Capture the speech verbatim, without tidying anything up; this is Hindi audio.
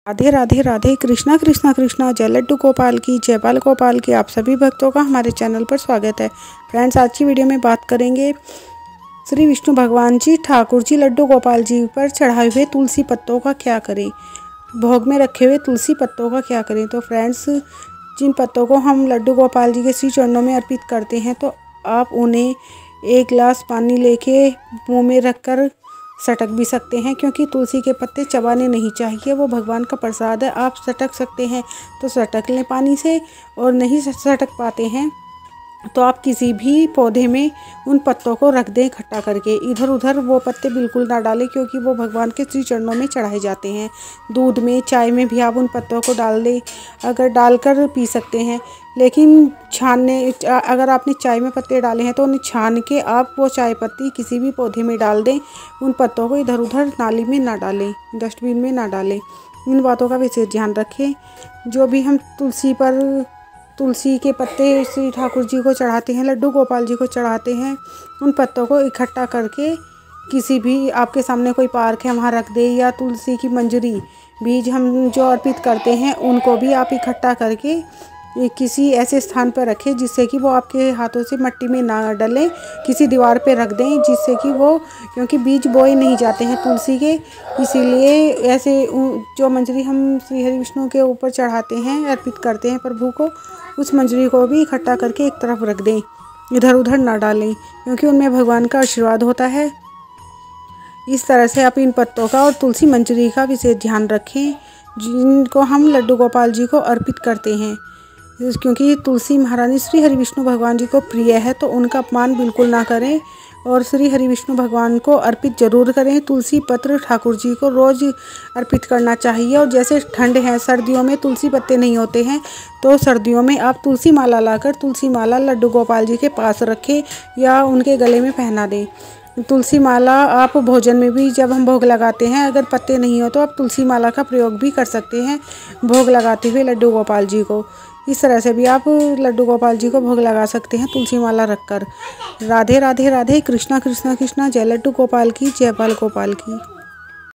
राधे राधे राधे कृष्णा कृष्णा कृष्णा जय लड्डू गोपाल की, जय बाल गोपाल की। आप सभी भक्तों का हमारे चैनल पर स्वागत है। फ्रेंड्स, आज की वीडियो में बात करेंगे श्री विष्णु भगवान जी ठाकुर जी लड्डू गोपाल जी पर चढ़ाए हुए तुलसी पत्तों का क्या करें, भोग में रखे हुए तुलसी पत्तों का क्या करें। तो फ्रेंड्स, जिन पत्तों को हम लड्डू गोपाल जी के श्री चरणों में अर्पित करते हैं तो आप उन्हें एक गिलास पानी लेके मुँह में रखकर सटक भी सकते हैं, क्योंकि तुलसी के पत्ते चबाने नहीं चाहिए, वो भगवान का प्रसाद है। आप सटक सकते हैं तो सटक लें पानी से, और नहीं सटक पाते हैं तो आप किसी भी पौधे में उन पत्तों को रख दें इकट्ठा करके। इधर उधर वो पत्ते बिल्कुल ना डालें, क्योंकि वो भगवान के श्री चरणों में चढ़ाए जाते हैं। दूध में, चाय में भी आप उन पत्तों को डाल दें, अगर डालकर पी सकते हैं। लेकिन छानने अगर आपने चाय में पत्ते डाले हैं तो उन्हें छान के आप वो चाय पत्ती किसी भी पौधे में डाल दें। उन पत्तों को इधर उधर नाली में ना डालें, डस्टबिन में ना डालें। इन बातों का विशेष ध्यान रखें। जो भी हम तुलसी पर तुलसी के पत्ते श्री ठाकुर जी को चढ़ाते हैं, लड्डू गोपाल जी को चढ़ाते हैं, उन पत्तों को इकट्ठा करके किसी भी आपके सामने कोई पार्क है वहाँ रख दें, या तुलसी की मंजरी बीज हम जो अर्पित करते हैं उनको भी आप इकट्ठा करके किसी ऐसे स्थान पर रखें जिससे कि वो आपके हाथों से मिट्टी में ना डलें। किसी दीवार पे रख दें जिससे कि वो, क्योंकि बीज बोए नहीं जाते हैं तुलसी के, इसीलिए ऐसे जो मंजरी हम श्री हरि विष्णु के ऊपर चढ़ाते हैं, अर्पित करते हैं प्रभु को, उस मंजरी को भी इकट्ठा करके एक तरफ रख दें, इधर उधर ना डालें, क्योंकि उनमें भगवान का आशीर्वाद होता है। इस तरह से आप इन पत्तों का और तुलसी मंजरी का विशेष ध्यान रखें, जिनको हम लड्डू गोपाल जी को अर्पित करते हैं। क्योंकि तुलसी महारानी श्री हरि विष्णु भगवान जी को प्रिय है, तो उनका अपमान बिल्कुल ना करें और श्री हरि विष्णु भगवान को अर्पित जरूर करें। तुलसी पत्र ठाकुर जी को रोज़ अर्पित करना चाहिए। और जैसे ठंड है, सर्दियों में तुलसी पत्ते नहीं होते हैं, तो सर्दियों में आप तुलसी माला लाकर तुलसी माला लड्डू गोपाल जी के पास रखें या उनके गले में पहना दें। तुलसी माला आप भोजन में भी, जब हम भोग लगाते हैं, अगर पत्ते नहीं हो तो आप तुलसी माला का प्रयोग भी कर सकते हैं भोग लगाते हुए लड्डू गोपाल जी को। इस तरह से भी आप लड्डू गोपाल जी को भोग लगा सकते हैं तुलसी माला रखकर। राधे राधे राधे कृष्णा कृष्णा कृष्णा जय लड्डू गोपाल की, जय बाल गोपाल की।